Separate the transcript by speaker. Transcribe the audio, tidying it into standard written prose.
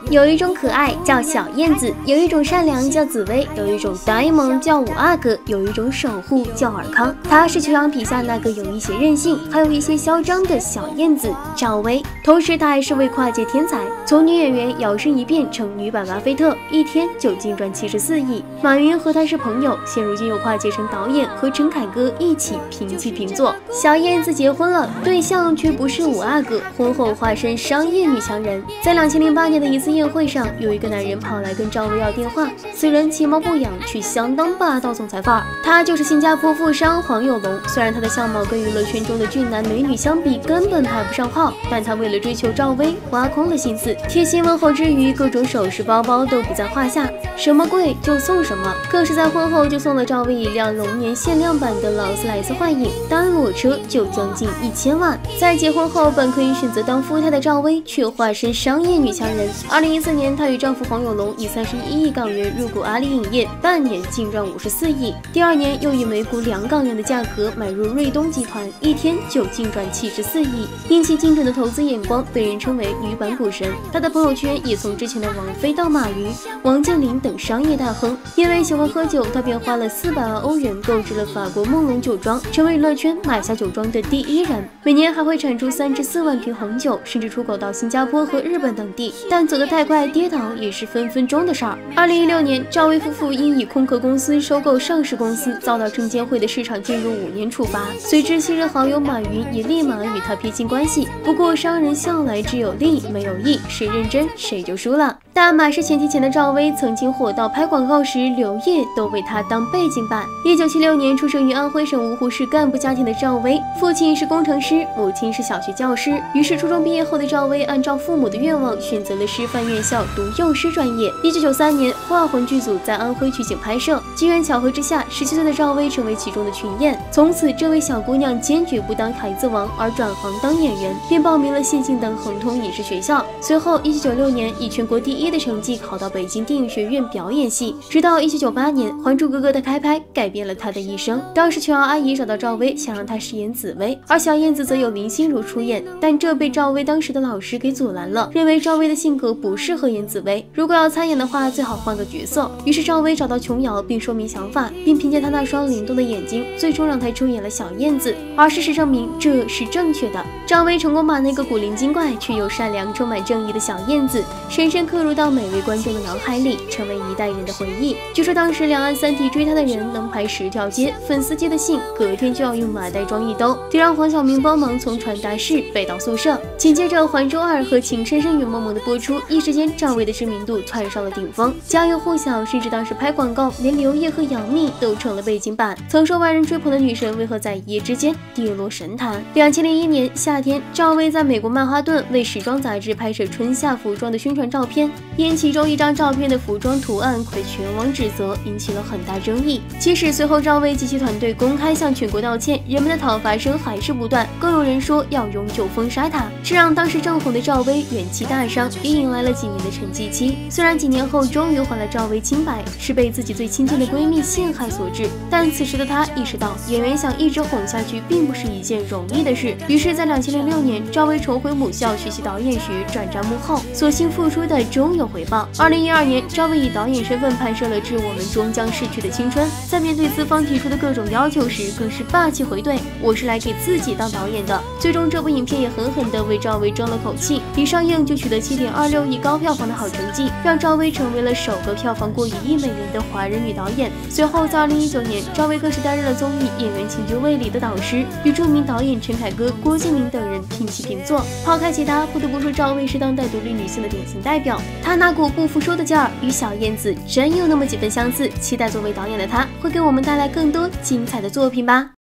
Speaker 1: 有一种可爱叫小燕子，有一种善良叫紫薇，有一种呆萌叫五阿哥，有一种守护叫尔康。她是秋阳笔下那个有一些任性，还有一些嚣张的小燕子赵薇。同时，她还是位跨界天才，从女演员摇身一变成女版巴菲特，一天就净赚74亿。马云和她是朋友，现如今又跨界成导演，和陈凯歌一起平起平坐。小燕子结婚了，对象却不是五阿哥，婚后化身商业女强人。在2008年的一次宴会上，有一个男人跑来跟赵薇要电话，此人其貌不扬，却相当霸道总裁范儿。他就是新加坡富商黄有龙。虽然他的相貌跟娱乐圈中的俊男美女相比根本排不上号，但他为了追求赵薇，挖空了心思。贴心问候之余，各种首饰包包都不在话下，什么贵就送什么。更是在婚后就送了赵薇一辆龙年限量版的劳斯莱斯幻影，单裸车就将近1000万。在结婚后，本可以选择当夫态的赵薇，却化身商业女强人。2014年，她与丈夫黄有龙以31亿港元入股阿里影业，半年净赚54亿。第二年又以每股2港元的价格买入瑞东集团，一天就净赚74亿。因其精准的投资眼光，被人称为女版股神。她的朋友圈也从之前的王菲到马云、王健林等商业大亨。因为喜欢喝酒，她便花了400万欧元购置了法国梦龙酒庄，成为娱乐圈买下酒庄的第一人。每年还会产出3至4万瓶红酒，甚至出口到新加坡和日本等地。但走得太快，跌倒也是分分钟的事儿。2016年，赵薇夫妇因以空壳公司收购上市公司，遭到证监会的市场介入5年处罚。随之，昔日好友马云也立马与他撇清关系。不过，商人向来只有利没有义，谁认真谁就输了。但马氏前提前的赵薇曾经火到拍广告时，刘烨都为她当背景板。1976年出生于安徽省芜湖市干部家庭的赵薇，父亲是工程师，母亲是小学教师。于是初中毕业后的赵薇按照父母的愿望，选择了师范院校读幼师专业。1993年，《画魂》剧组在安徽取景拍摄，机缘巧合之下，17岁的赵薇成为其中的群演。从此，这位小姑娘坚决不当孩子王，而转行当演员，便报名了谢晋的恒通影视学校。随后，1996年以全国第1的成绩考到北京电影学院表演系。直到1998年，《还珠格格》的开拍改变了她的一生。当时琼瑶阿姨找到赵薇，想让她饰演紫薇，而小燕子则由林心如出演，但这被赵薇当时的老师给阻拦了，认为赵薇的性格不适合演紫薇，如果要参演的话，最好换个角色。于是赵薇找到琼瑶并说明想法，并凭借她那双灵动的眼睛，最终让她出演了小燕子。而事实证明这是正确的。赵薇成功把那个古灵精怪却又善良、充满正义的小燕子深深刻入到每位观众的脑海里，成为一代人的回忆。据说当时两岸3地追她的人能排10条街，粉丝接的信隔天就要用麻袋装1兜，得让黄晓明帮忙从传达室背到宿舍。紧接着《还珠2》和《情深深雨蒙蒙》的播出，一时间赵薇的知名度窜上了顶峰，家喻户晓，甚至当时拍广告，连刘烨和杨幂都成了背景板。曾受万人追捧的女神，为何在一夜之间跌落神坛？2001年夏天，赵薇在美国曼哈顿为时装杂志拍摄春夏服装的宣传照片，因其中一张照片的服装图案被全网指责，引起了很大争议。即使随后赵薇及其团队公开向全国道歉，人们的讨伐声还是不断，更有人说要永久封杀她，这让当时正红的赵薇元气大伤，也引来了几年的沉寂期。虽然几年后终于还了赵薇清白，是被自己最亲近的闺蜜陷害所致，但此时的她意识到，演员想一直红下去并不是一件容易的事。于是，在2006年，赵薇重回母校学习导演学，转战幕后，所幸付出的终有回报。2012年，赵薇以导演身份拍摄了《致我们终将逝去的青春》，在面对资方提出的各种要求时，更是霸气回怼：“我是来给自己当导演的。”最终，这部影片也狠狠地为赵薇争了口气，一上映就取得7.26亿高票房的好成绩，让赵薇成为了首个票房过1亿美元的华人女导演。随后，在2019年，赵薇更是担任了综艺《演员请就位》里的导师，与著名导演陈凯歌、郭敬明等人平起平坐。抛开其他，不得不说赵薇是当代独立女性的典型代表。她那股不服输的劲儿，与小燕子真有那么几分相似。期待作为导演的她，会给我们带来更多精彩的作品吧。